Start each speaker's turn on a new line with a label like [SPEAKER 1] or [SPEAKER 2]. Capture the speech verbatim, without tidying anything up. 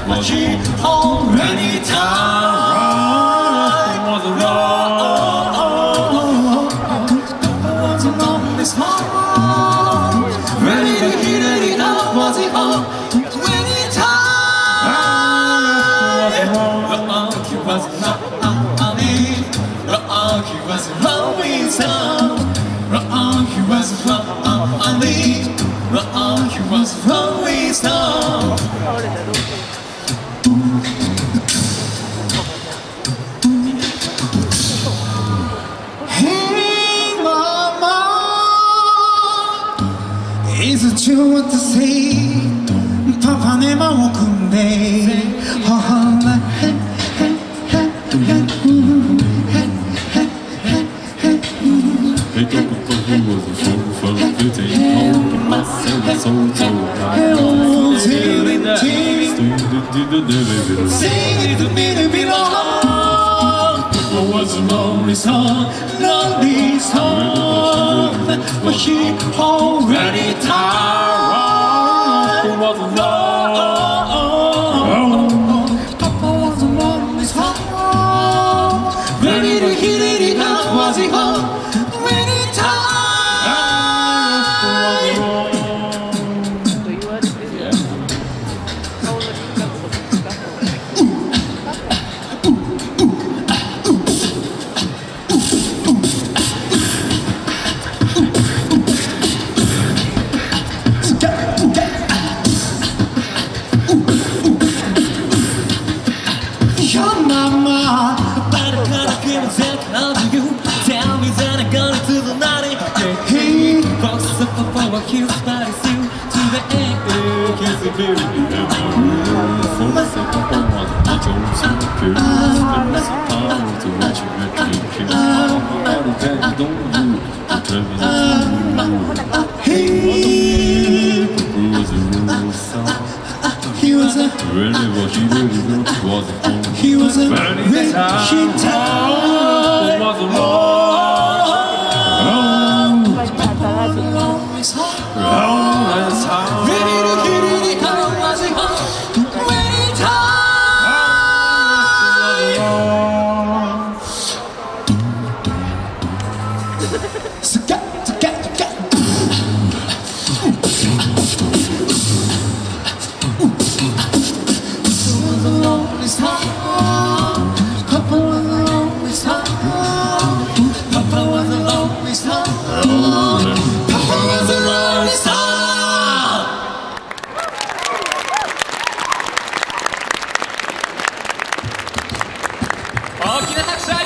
[SPEAKER 1] but he already died. Was alone. Was alone in his heart. Ready to heat it up, was he home when he died? He was not lonely. He was lonely son. He was lonely. He was lonely son. Hey mama, is it you what to say? Papa ne ma okunde. Ha ha la he he he he. Hey, talk about who was the soul for the day. Oh, my son, so so tired. Sing it to me to belong. What was a lonely song, lonely song, but she already tired. What was alone? Papa was a lonely song, ready to hit it up, was he home? Your mama, but I gotta give a second of you. Tell me that I'm gonna do the naughty. Hey, box up a power kill, body suit to the end. Kiss the beauty in the room. For the sake of one, I chose to kill. There's a power to watch you get kill. All the bad you don't do, I'm driving to you. Hey, was a real song. He was a really what he really was a home. He was a really she tied. Was a long, lonely song. Ready to get it, come was he home when he died. Scat, scat, scat. Papa was a lonely song. Papa was a lonely song. Papa was a lonely song.大きな拍手